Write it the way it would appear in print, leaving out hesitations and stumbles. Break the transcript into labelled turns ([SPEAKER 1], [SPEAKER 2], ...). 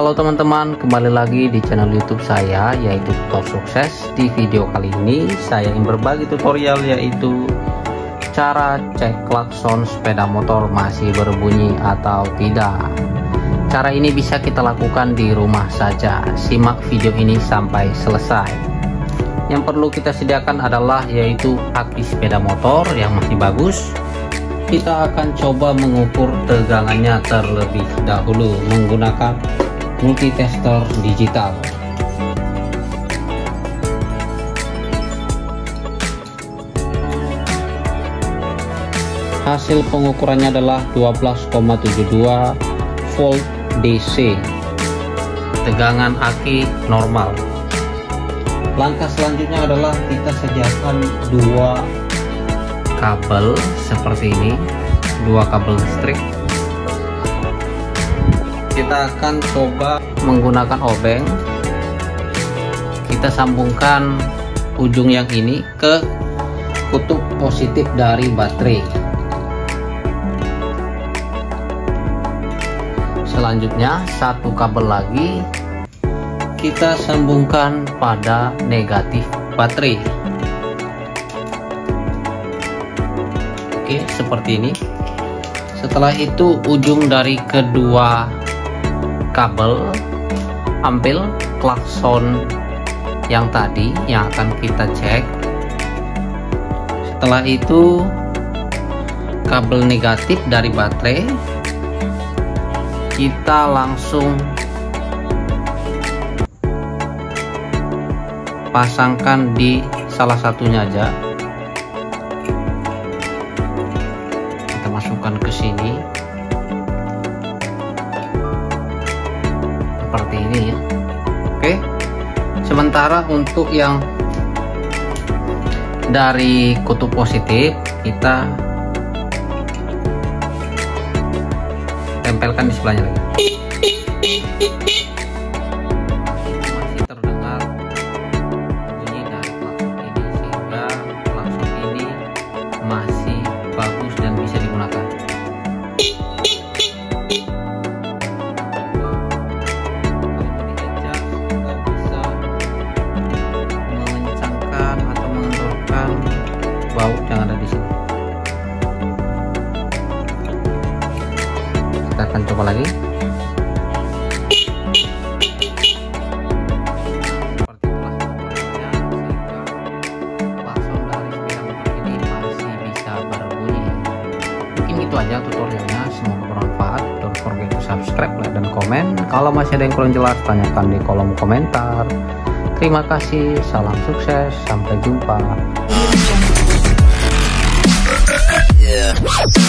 [SPEAKER 1] Halo teman-teman, kembali lagi di channel YouTube saya, yaitu Tutor Sukses. Di video kali ini saya ingin berbagi tutorial, yaitu cara cek klakson sepeda motor masih berbunyi atau tidak. Cara ini bisa kita lakukan di rumah saja. Simak video ini sampai selesai. Yang perlu kita sediakan adalah yaitu aki sepeda motor yang masih bagus. Kita akan coba mengukur tegangannya terlebih dahulu menggunakan multitester digital. Hasil pengukurannya adalah 12,72 volt DC. Tegangan aki normal. Langkah selanjutnya adalah kita sediakan dua kabel seperti ini, dua kabel listrik. Kita akan coba menggunakan obeng. Kita sambungkan ujung yang ini ke kutub positif dari baterai. Selanjutnya satu kabel lagi kita sambungkan pada negatif baterai. Oke, seperti ini. Setelah itu ujung dari kedua kabel ambil klakson yang tadi yang akan kita cek. Setelah itu kabel negatif dari baterai kita langsung pasangkan di salah satunya aja. Kita masukkan ke sini seperti ini ya. Oke, sementara untuk yang dari kutub positif kita tempelkan di sebelahnya lagi. Masih terdengar bunyi dari klakson ini, sehingga klakson ini masih bagus dan bisa digunakan. Baut yang ada di sini. Kita akan coba lagi. Seperti itulah tutorialnya, sehingga klakson dari sepeda motor ini masih bisa berbunyi. Mungkin itu aja tutorialnya, semoga bermanfaat. Don't forget to subscribe, like, dan komen. Kalau masih ada yang kurang jelas, tanyakan di kolom komentar. Terima kasih, salam sukses, sampai jumpa. Yeah.